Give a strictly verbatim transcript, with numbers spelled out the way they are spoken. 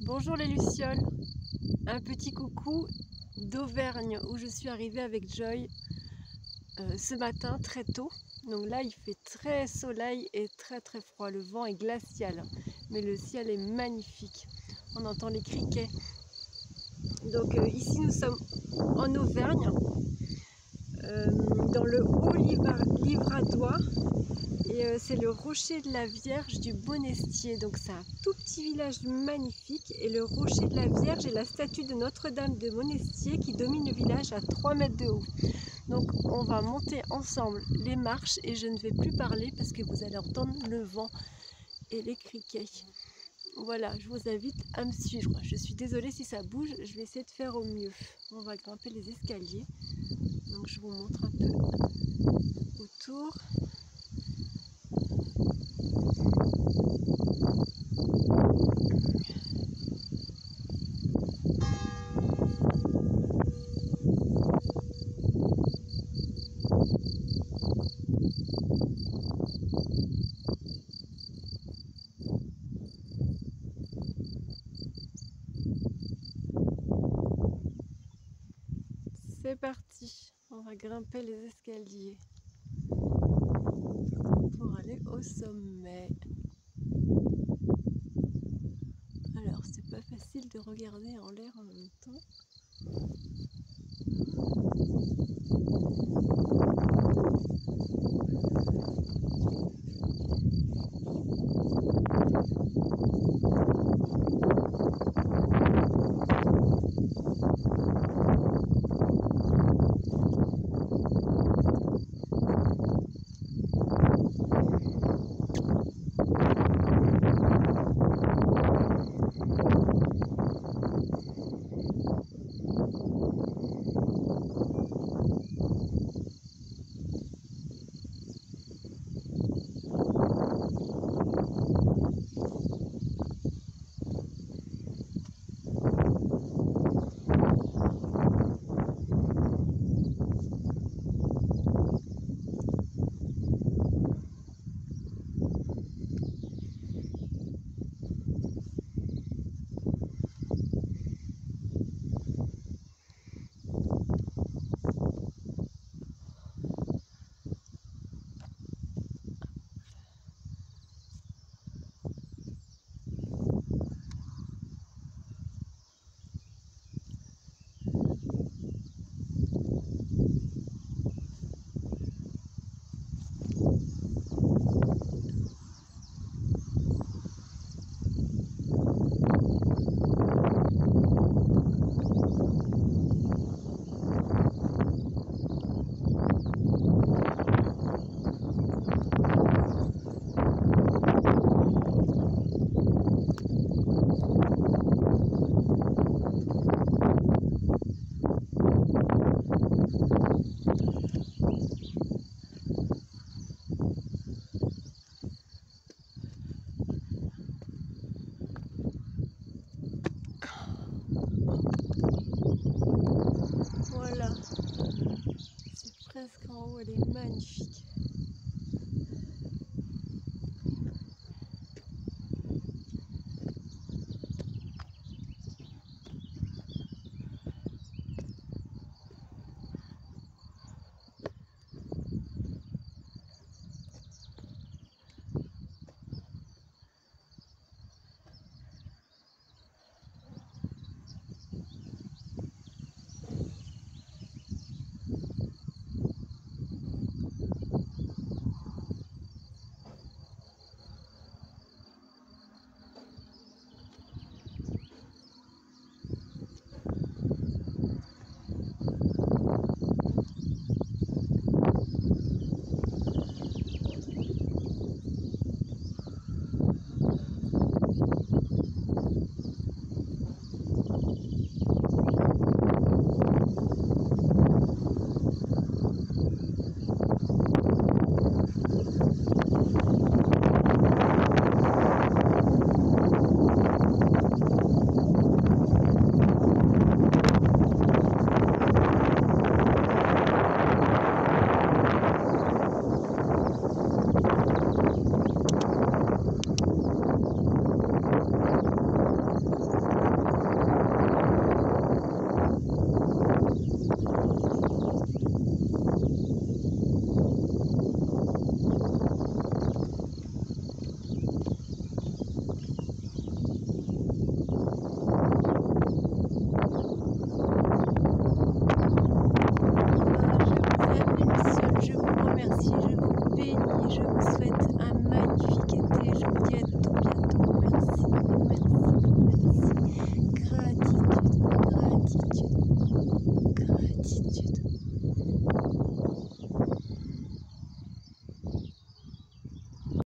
Bonjour les lucioles, un petit coucou d'Auvergne où je suis arrivée avec Joy euh, ce matin très tôt. Donc là il fait très soleil et très très froid, le vent est glacial, mais le ciel est magnifique, on entend les criquets. Donc euh, ici nous sommes en Auvergne, euh, dans le Haut-Livradois. Et euh, c'est le rocher de la Vierge du Monestier, donc c'est un tout petit village magnifique. Et le rocher de la Vierge est la statue de Notre-Dame de Monestier qui domine le village à trois mètres de haut. Donc on va monter ensemble les marches et je ne vais plus parler parce que vous allez entendre le vent et les criquets. Voilà, je vous invite à me suivre. Je suis désolée si ça bouge, je vais essayer de faire au mieux. On va grimper les escaliers, donc je vous montre un peu autour. C'est parti, on va grimper les escaliers pour aller au sommet. Alors c'est pas facile de regarder en l'air en même temps. Voilà, c'est presque en haut, elle est magnifique.